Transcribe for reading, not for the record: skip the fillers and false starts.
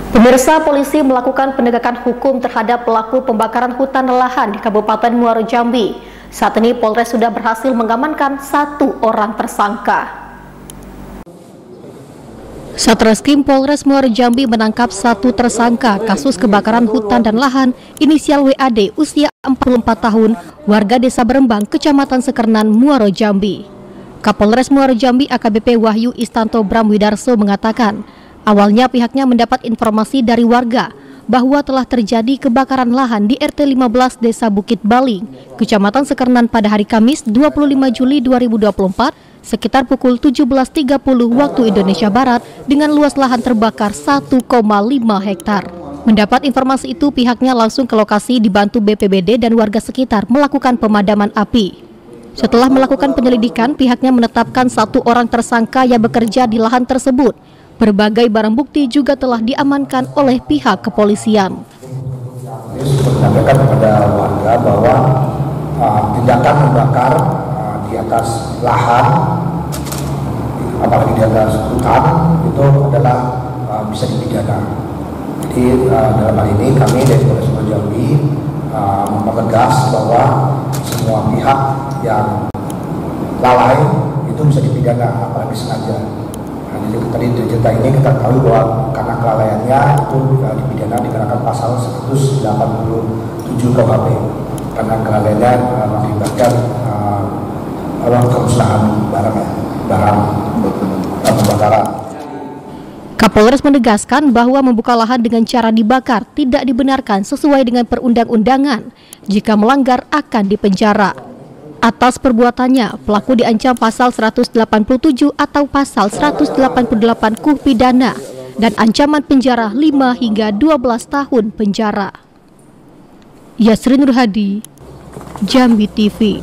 Pemirsa, polisi melakukan penegakan hukum terhadap pelaku pembakaran hutan dan lahan di Kabupaten Muaro Jambi. Saat ini Polres sudah berhasil mengamankan 1 orang tersangka. Satreskrim Polres Muaro Jambi menangkap 1 tersangka kasus kebakaran hutan dan lahan inisial WAD usia 44 tahun, warga Desa Berembang, Kecamatan Sekernan, Muaro Jambi. Kapolres Muaro Jambi AKBP Wahyu Istanto Bramwidarso mengatakan, awalnya pihaknya mendapat informasi dari warga bahwa telah terjadi kebakaran lahan di RT 15 Desa Bukit Baling, Kecamatan Sekernan pada hari Kamis 25 Juli 2024 sekitar pukul 17.30 waktu Indonesia Barat dengan luas lahan terbakar 1,5 hektar. Mendapat informasi itu, pihaknya langsung ke lokasi dibantu BPBD dan warga sekitar melakukan pemadaman api. Setelah melakukan penyelidikan, pihaknya menetapkan 1 orang tersangka yang bekerja di lahan tersebut. Berbagai barang bukti juga telah diamankan oleh pihak kepolisian. Menyampaikan kepada warga bahwa tindakan membakar di atas lahan, apalagi di atas hutan, itu adalah bisa dipidana. Jadi dalam hal ini kami dari Polres Muaro Jambi mempertegas bahwa semua pihak yang lalai itu bisa dipidana, apalagi sengaja. Jadi tadi dari cerita ini kita tahu bahwa karena kelalaiannya itu dipidana dikenakan pasal 187 KUHP karena kelalaiannya mengakibatkan kerusakan barang pembakaran. Kapolres menegaskan bahwa membuka lahan dengan cara dibakar tidak dibenarkan sesuai dengan perundang-undangan. Jika melanggar akan dipenjara. Atas perbuatannya, pelaku diancam pasal 187 atau pasal 188 KUH pidana dan ancaman penjara 5 hingga 12 tahun penjara. Yasrin Nurhadi, Jambi TV.